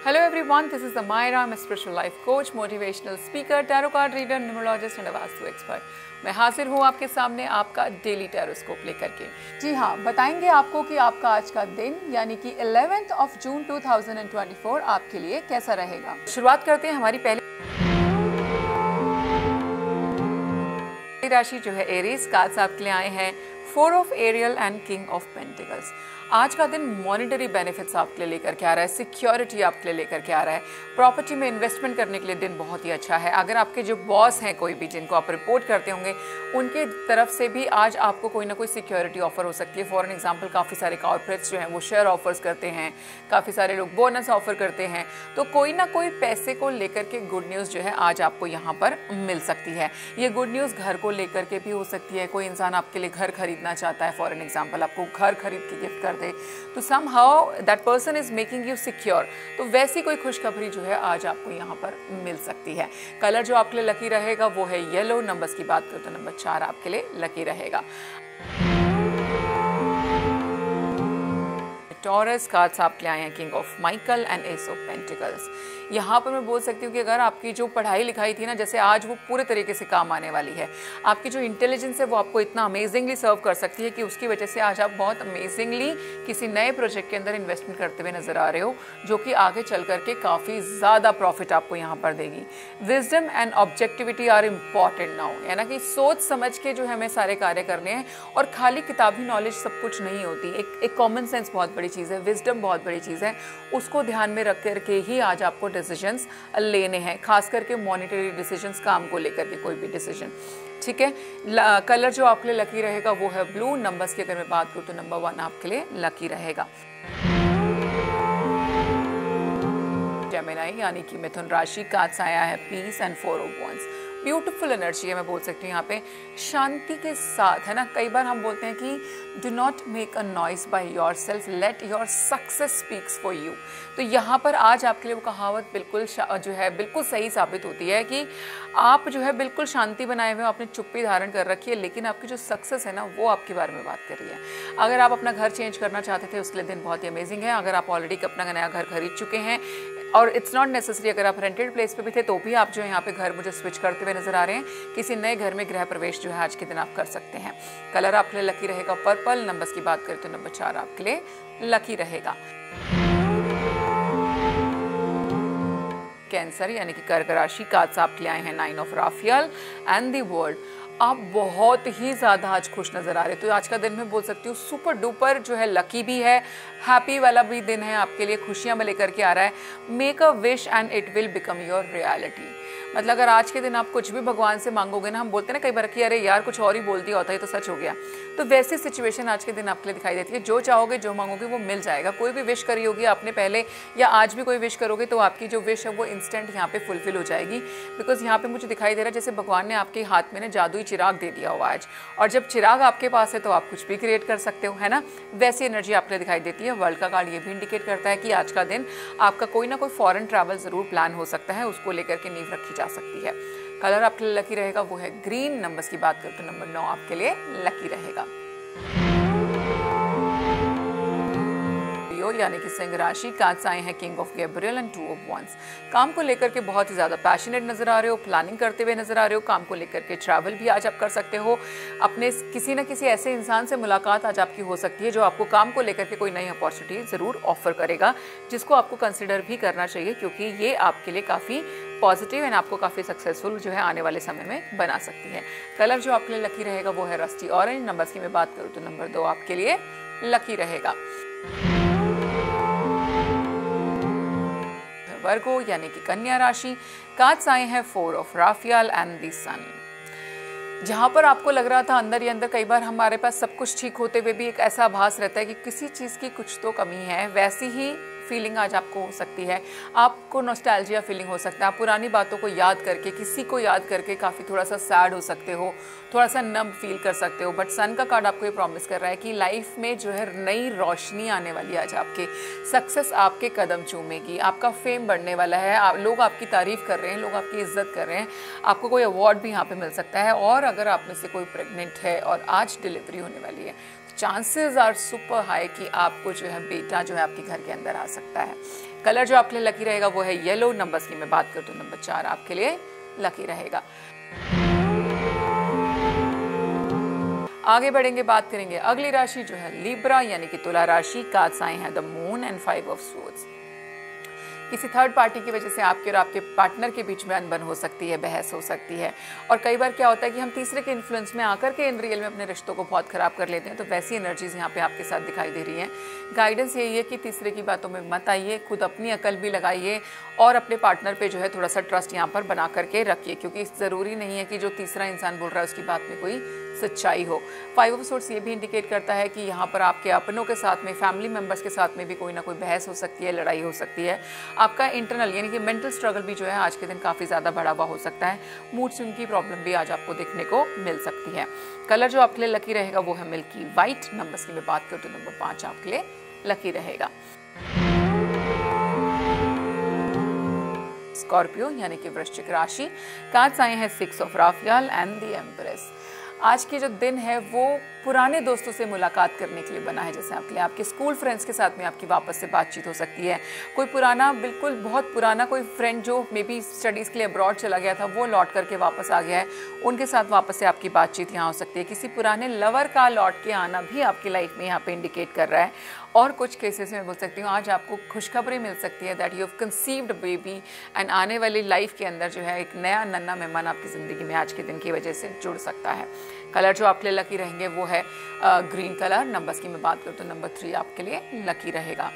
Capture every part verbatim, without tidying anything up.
Hello everyone, this is Amira. I'm a spiritual life coach, motivational speaker, tarot card reader, numerologist and a vastu expert. मैं हाजिर हूँ आपके सामने आपका daily टैरोस्कोप लेकर के। जी हाँ, बताएंगे आपको कि आपका आज का दिन यानी कि इलेवेंथ ऑफ जून दो हज़ार चौबीस आपके लिए कैसा रहेगा। शुरुआत करते हैं हमारी पहली राशि जो है एरीज। कार्ड्स आपके लिए आए हैं four of Ariel and king of pentacles. आज का दिन मॉनिटरी बेनिफिट्स आपके लिए लेकर के आ रहा है, सिक्योरिटी आपके लिए लेकर के आ रहा है, प्रॉपर्टी में इन्वेस्टमेंट करने के लिए दिन बहुत ही अच्छा है। अगर आपके जो बॉस हैं कोई भी जिनको आप रिपोर्ट करते होंगे उनके तरफ से भी आज आपको कोई ना कोई सिक्योरिटी ऑफर हो सकती है। फॉर एन एग्जांपल काफ़ी सारे कॉर्पोरेट्स जो हैं वो शेयर ऑफर्स करते हैं, काफ़ी सारे लोग बोनस ऑफर करते हैं, तो कोई ना कोई पैसे को लेकर के गुड न्यूज़ जो है आज आपको यहाँ पर मिल सकती है। ये गुड न्यूज़ घर को लेकर के भी हो सकती है। कोई इंसान आपके लिए घर खरीदना चाहता है, फॉर एन एग्जाम्पल आपको घर खरीद के गिफ्ट कर दे तो somehow that person is making you secure. तो वैसी कोई खुशखबरी जो है आज आपको यहाँ पर मिल सकती है। कलर जो आपके लिए लकी रहेगा वो है येलो। नंबर्स की बात करें तो नंबर चार आपके लिए लकी रहेगा। टॉरस। कार्ड्स आपके आए हैं king of Michael and ace of pentacles. यहाँ पर मैं बोल सकती हूँ कि अगर आपकी जो पढ़ाई लिखाई थी ना, जैसे आज वो पूरे तरीके से काम आने वाली है। आपकी जो इंटेलिजेंस है वो आपको इतना अमेजिंगली सर्व कर सकती है कि उसकी वजह से आज आप बहुत अमेजिंगली किसी नए प्रोजेक्ट के अंदर इन्वेस्टमेंट करते हुए नजर आ रहे हो, जो कि आगे चल करके काफ़ी ज़्यादा प्रॉफिट आपको यहाँ पर देगी। Wisdom and objectivity are important now, है ना कि सोच समझ के जो हमें सारे कार्य करने हैं और खाली किताबी नॉलेज सब कुछ नहीं होती। एक एक कॉमन सेंस बहुत बड़ी चीज़ है, विजडम बहुत बड़ी चीज़ है, उसको ध्यान में रख करके ही आज आपको डिसीजंस लेने हैं, खास करके मॉनिटरी डिसीजंस, काम को लेकर के कोई भी डिसीजन। ठीक है। कलर जो आपके लिए लकी रहेगा वो है ब्लू। नंबर्स की अगर मैं बात करूँ तो नंबर वन आपके लिए लकी रहेगा। जेमिनी यानी कि मिथुन राशि। कार्ड्स आया है peace and four of wands. Beautiful energy है, मैं बोल सकती हूँ यहाँ पे शांति के साथ, है ना। कई बार हम बोलते हैं कि do not make a noise by yourself, let your success speaks for you. तो यहाँ पर आज आपके लिए वो कहावत बिल्कुल जो है बिल्कुल सही साबित होती है कि आप जो है बिल्कुल शांति बनाए हुए, आपने चुप्पी धारण कर रखी है, लेकिन आपकी जो सक्सेस है ना वो आपके बारे में बात कर रही है। अगर आप अपना घर चेंज करना चाहते थे उसके लिए दिन बहुत ही अमेजिंग है। अगर आप ऑलरेडी अपना नया घर खरीद चुके हैं और इट्स नॉट नेसेसरी, अगर आप रेंटेड प्लेस पे भी थे तो भी आप जो है यहाँ पे घर मुझे स्विच करते हुए नजर आ रहे हैं, किसी नए घर में गृह प्रवेश जो है आज के दिन आप कर सकते हैं। कलर आपके लिए लकी रहेगा पर्पल। नंबर्स की बात करें तो नंबर चार आपके लिए लकी रहेगा। कैंसर यानी कि कर्क राशि। कार्ड्स आपके लिए आए हैं nine of Raphael and the world. आप बहुत ही ज़्यादा आज खुश नज़र आ रहे, तो आज का दिन मैं बोल सकती हूँ सुपर डुपर जो है लकी भी है, हैप्पी वाला भी दिन है, आपके लिए खुशियाँ में लेकर के आ रहा है। Make a wish and it will become your reality. मतलब अगर आज के दिन आप कुछ भी भगवान से मांगोगे ना, हम बोलते हैं ना कई बार कि अरे यार कुछ और ही बोल दिया होता है तो सच हो गया, तो वैसी सिचुएशन आज के दिन आपके लिए दिखाई देती है। जो चाहोगे जो मांगोगे वो मिल जाएगा। कोई भी विश करी होगी आपने पहले या आज भी कोई विश करोगे तो आपकी जो विश है वो इंस्टेंट यहाँ पे फुलफिल हो जाएगी। बिकॉज यहाँ पे मुझे दिखाई दे रहा है जैसे भगवान ने आपके हाथ में ना जादुई चिराग दे दिया हो आज, और जब चिराग आपके पास है तो आप कुछ भी क्रिएट कर सकते हो, है ना। वैसी एनर्जी आपके लिए दिखाई देती है। वर्ल्ड का कार्ड ये भी इंडिकेट करता है कि आज का दिन आपका कोई ना कोई फॉरेन ट्रैवल जरूर प्लान हो सकता है, उसको लेकर के नींव रखी जा सकती है। कलर आपके लिए लकी रहेगा वो है ग्रीन। नंबर्स की बात करें तो नंबर नौ आपके लिए लकी रहेगा। यानी कि सिंह राशि। कार्ड्स आए हैं king of Gabriel and two of wands. काम को लेकर के बहुत ही ज़्यादा पैशनेट नजर आ रहे हो, प्लानिंग करते हुए नजर आ रहे हो। काम को लेकर के ट्रैवल भी आज आप कर सकते हो। अपने किसी न किसी ऐसे इंसान से मुलाकात आज आपकी हो सकती है जो आपको काम को लेकर के कोई नई अपॉर्चुनिटी ज़रूर ऑफर करेगा, जिसको आपको कंसिडर भी करना चाहिए, क्योंकि ये आपके लिए काफ़ी पॉजिटिव एंड आपको काफ़ी सक्सेसफुल जो है आने वाले समय में बना सकती है। कलर जो आपके लिए लकी रहेगा वो है रस्टी ऑरेंज। नंबर्स की मैं बात करूँ तो नंबर दो आपके लिए लकी रहेगा। वर्गो यानी कि कन्या राशि। कार्ड्स आए हैं four of Raphael and the sun. जहाँ पर आपको लग रहा था अंदर ही अंदर, कई बार हमारे पास सब कुछ ठीक होते हुए भी एक ऐसा आभास रहता है कि किसी चीज़ की कुछ तो कमी है, वैसी ही फीलिंग आज आपको हो सकती है। आपको नॉस्टैल्जिया फीलिंग हो सकता है। आप पुरानी बातों को याद करके, किसी को याद करके काफ़ी थोड़ा सा सैड हो सकते हो, थोड़ा सा नम फील कर सकते हो। बट सन का कार्ड आपको ये प्रॉमिस कर रहा है कि लाइफ में जो है नई रोशनी आने वाली है। आज आपके सक्सेस आपके कदम चूमेगी, आपका फेम बढ़ने वाला है, आप, लोग आपकी तारीफ कर रहे हैं, लोग आपकी इज्जत कर रहे हैं, आपको कोई अवार्ड भी यहाँ पे मिल सकता है। और अगर आप में से कोई प्रेग्नेंट है और आज डिलीवरी होने वाली है, चांसेस आर सुपर हाई कि आपको जो है बेटा जो है आपके घर के अंदर आ सकता है। कलर जो आपके लिए लकी रहेगा वो है येलो। नंबर्स की मैं बात करूँ तो नंबर चार आपके लिए लकी रहेगा। आगे बढ़ेंगे, बात करेंगे अगली राशि जो है लिब्रा यानी कि तुला राशि। कार्ड्स आए हैं the moon and five of swords. किसी थर्ड पार्टी की वजह से आपके और आपके पार्टनर के बीच में अनबन हो सकती है, बहस हो सकती है, और कई बार क्या होता है कि हम तीसरे के इन्फ्लुएंस में आकर के इन रियल में अपने रिश्तों को बहुत खराब कर लेते हैं। तो वैसी एनर्जीज यहाँ पे आपके साथ दिखाई दे रही हैं। गाइडेंस यही है कि तीसरे की बातों में मत आइए, खुद अपनी अकल भी लगाइए और अपने पार्टनर पे जो है थोड़ा सा ट्रस्ट यहाँ पर बना करके रखिए, क्योंकि ज़रूरी नहीं है कि जो तीसरा इंसान बोल रहा है उसकी बात में कोई सच्चाई हो। फाइव ऑफ सोर्स ये भी इंडिकेट करता है कि यहाँ पर आपके अपनों के साथ में, फैमिली मेंबर्स के साथ में भी कोई ना कोई बहस हो सकती है, लड़ाई हो सकती है। आपका इंटरनल यानी कि मेंटल स्ट्रगल भी जो है आज के दिन काफ़ी ज़्यादा बढ़ा हुआ हो सकता है। मूड स्विंग की प्रॉब्लम भी आज आपको देखने को मिल सकती है। कलर जो आपके लिए लकी रहेगा वो है मिल्की वाइट। नंबर्स की मैं बात करूँ तो नंबर पाँच आपके लिए लकी रहेगा। स्कॉर्पियो यानी कि वृश्चिक राशि। कार्ड्स आए हैं six of Raphael and the empress. आज की जो दिन है वो पुराने दोस्तों से मुलाकात करने के लिए बना है। जैसे आपके लिए आपके स्कूल फ्रेंड्स के साथ में आपकी वापस से बातचीत हो सकती है। कोई पुराना, बिल्कुल बहुत पुराना कोई फ्रेंड जो मे बी स्टडीज़ के लिए अब्रॉड चला गया था, वो लौट करके वापस आ गया है, उनके साथ वापस से आपकी बातचीत यहाँ हो सकती है। किसी पुराने लवर का लौट के आना भी आपकी लाइफ में यहाँ पे इंडिकेट कर रहा है। और कुछ केसेस में बोल सकती हूँ आज आपको खुशखबरी मिल सकती है that you have conceived baby and आने वाली लाइफ के अंदर जो है एक नया नन्ना मेहमान आपकी ज़िंदगी में आज के दिन की वजह से जुड़ सकता है। कलर जो आपके लिए लकी रहेंगे वो है ग्रीन कलर। नंबर्स की मैं बात करूँ तो नंबर थ्री आपके लिए लकी रहेगा।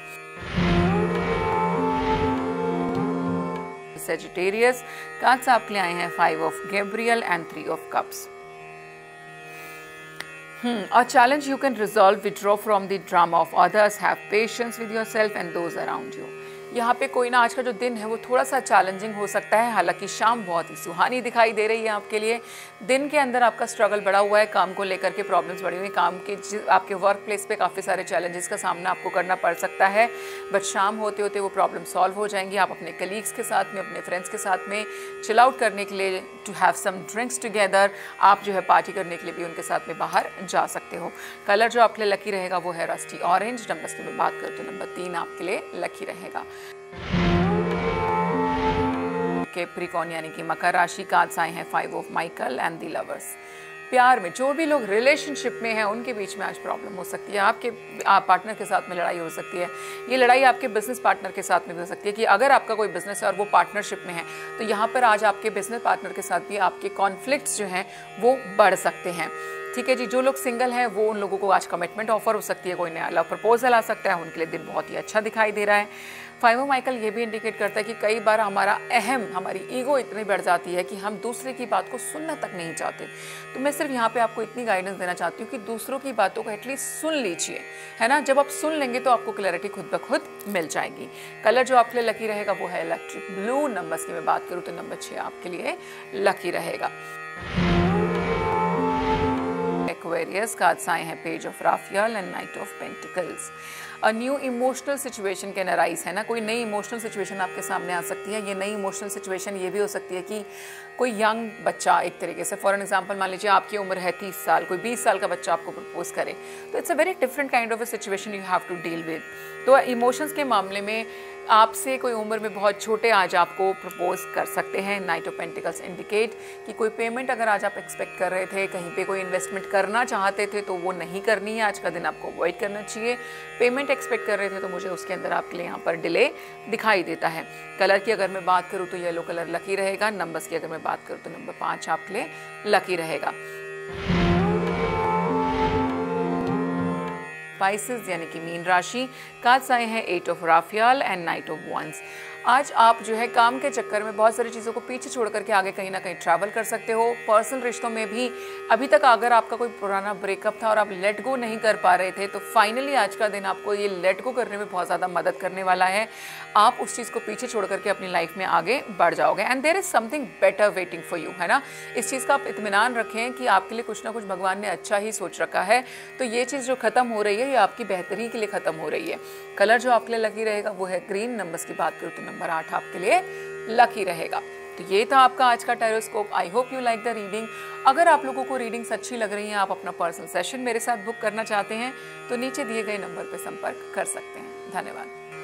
सेजिटेरियस। कार्ड्स आपके लिए आए हैं five of Gabriel and three of cups. Hmm. A challenge you can resolve, withdraw from the drama of others, have patience with yourself and those around you. यहाँ पे कोई ना आज का जो दिन है वो थोड़ा सा चैलेंजिंग हो सकता है। हालांकि शाम बहुत ही सुहानी दिखाई दे रही है आपके लिए। दिन के अंदर आपका स्ट्रगल बढ़ा हुआ है, काम को लेकर के प्रॉब्लम्स बढ़ी हुई, काम के आपके वर्क प्लेस पे काफ़ी सारे चैलेंजेस का सामना आपको करना पड़ सकता है, बट शाम होते होते वो प्रॉब्लम सॉल्व हो जाएंगी। आप अपने कलीग्स के साथ में, अपने फ्रेंड्स के साथ में चिल आउट करने के लिए, to have some drinks together, आप जो है पार्टी करने के लिए भी उनके साथ में बाहर जा सकते हो। कलर जो आपके लिए लकी रहेगा वो है रस्टी ऑरेंज। नंबर्स की मैं बात करती हूँ नंबर तीन आपके लिए लकी रहेगा। कैप्रिकॉर्न यानी कि मकर राशि। कार्ड्स आए हैं five of Michael and the lovers. प्यार में जो भी लोग रिलेशनशिप में हैं उनके बीच में आज प्रॉब्लम हो सकती है। आपके आप पार्टनर के साथ में लड़ाई हो सकती है। ये लड़ाई आपके बिजनेस पार्टनर के साथ में भी हो सकती है कि अगर आपका कोई बिजनेस है और वो पार्टनरशिप में है तो यहाँ पर आज आपके बिजनेस पार्टनर के साथ भी आपके कॉन्फ्लिक्ट्स जो हैं वो बढ़ सकते हैं। ठीक है जी। जो लोग सिंगल हैं वो उन लोगों को आज कमिटमेंट ऑफर हो सकती है, कोई नया लव प्रपोजल आ सकता है, उनके लिए दिन बहुत ही अच्छा दिखाई दे रहा है। फाइव माइकल ये भी इंडिकेट करता है कि कई बार हमारा अहम, हमारी ईगो इतनी बढ़ जाती है कि हम दूसरे की बात को सुनना तक नहीं चाहते। तो मैं सिर्फ यहाँ पे आपको इतनी गाइडेंस देना चाहती हूँ कि दूसरों की बातों को एटलीस्ट सुन लीजिए, है ना। जब आप सुन लेंगे तो आपको क्लैरिटी खुद ब खुद मिल जाएगी। कलर जो आपके लिए लकी रहेगा वो है इलेक्ट्रिक ब्लू। नंबर्स की मैं बात करूँ तो नंबर छः आपके लिए लकी रहेगा। एक्वेरियस। कार्ड्स आए हैं page of Raphael and knight of pentacles. A new emotional situation can arise, है ना। कोई नई इमोशनल सिचुएशन आपके सामने आ सकती है। ये नई इमोशनल सिचुएशन ये भी हो सकती है कि कोई यंग बच्चा, एक तरीके से फॉर एग्जांपल मान लीजिए आपकी उम्र है तीस साल, कोई बीस साल का बच्चा आपको प्रपोज करे, तो it's a very different kind of a situation you have to deal with. तो इमोशंस के मामले में आपसे कोई उम्र में बहुत छोटे आज आपको प्रपोज कर सकते हैं। नाइट ऑफ पेंटिकल्स इंडिकेट कि कोई पेमेंट अगर आज आप एक्सपेक्ट कर रहे थे, कहीं पे कोई इन्वेस्टमेंट करना चाहते थे तो वो नहीं करनी है। आज का दिन आपको अवॉइड करना चाहिए। पेमेंट एक्सपेक्ट कर रहे थे तो मुझे उसके अंदर आपके लिए यहाँ पर डिले दिखाई देता है। कलर की अगर मैं बात करूँ तो येलो कलर लकी रहेगा। नंबर्स की अगर मैं बात करूँ तो नंबर पाँच आपके लिए लकी रहेगा। स्पाइसेस यानी कि मीन राशि। कार्ड्स आए हैं eight of Raphael and knight of wands. आज आप जो है काम के चक्कर में बहुत सारी चीज़ों को पीछे छोड़ करके आगे कहीं ना कहीं ट्रैवल कर सकते हो। पर्सनल रिश्तों में भी अभी तक अगर आपका कोई पुराना ब्रेकअप था और आप लेट गो नहीं कर पा रहे थे तो फाइनली आज का दिन आपको ये लेट गो करने में बहुत ज़्यादा मदद करने वाला है। आप उस चीज़ को पीछे छोड़ करके अपनी लाइफ में आगे बढ़ जाओगे and there is something better waiting for you, है ना। इस चीज़ का आप इत्मीनान रखें कि आपके लिए कुछ ना कुछ भगवान ने अच्छा ही सोच रखा है। तो ये चीज़ जो खत्म हो रही है ये आपकी बेहतरी के लिए खत्म हो रही है। कलर जो आपके लिए लकी रहेगा वो है ग्रीन। नंबर्स की बात करूँ तो नंबर आठ आपके लिए लकी रहेगा। तो ये था आपका आज का tarotscope. I hope you like the reading. अगर आप लोगों को रीडिंग्स अच्छी लग रही हैं, आप अपना पर्सनल सेशन मेरे साथ बुक करना चाहते हैं तो नीचे दिए गए नंबर पर संपर्क कर सकते हैं। धन्यवाद।